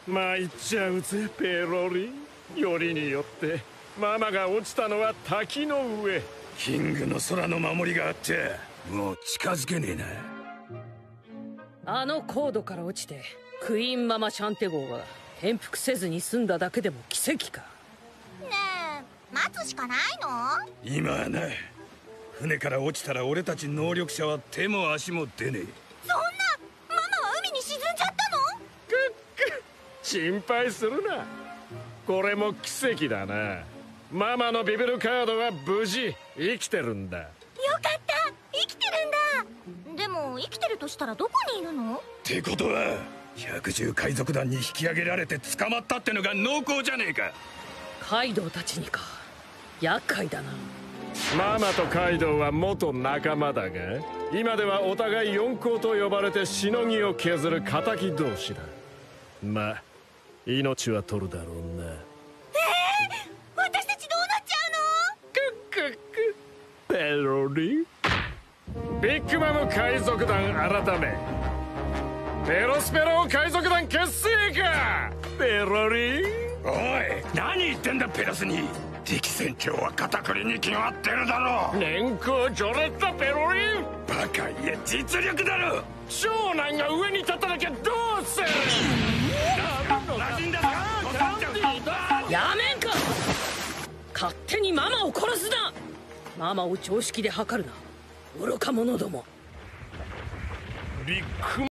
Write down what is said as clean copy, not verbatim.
参っちゃうぜペロリ。よりによってママが落ちたのは滝の上。 キングの空の守りがあってもう近づけねえな。 あの高度から落ちてクイーンママシャンテ号が転覆せずに済んだだけでも奇跡か。 ねえ、待つしかないの？ 今はな、船から落ちたら俺たち能力者は手も足も出ねえ。 そんな、ママは海に沈んじゃったの？ 心配するな。これも奇跡だな。ママのビビルカードは無事生きてるんだ。よかった、生きてるんだ。でも生きてるとしたらどこにいるの？ ってことは百獣海賊団に引き上げられて捕まったってのが濃厚じゃねえか。 カイドウたちにか。厄介だな。 ママとカイドウは元仲間だが、今ではお互い四皇と呼ばれてしのぎを削る敵同士だ。まあ命は取るだろうな。 私たちどうなっちゃうの？ クックックペロリ。ビッグマム海賊団改めペロスペロ海賊団結成か。ペロリ。 おい、何言ってんだペロスに。敵船長は片栗に決まってるだろ。 年功序列だペロリ。 バカいや実力だろ。 長男が上に立たなきゃどうする。 やめんか。勝手にママを殺すな。ママを常識で測るな、愚か者ども。 ビッグ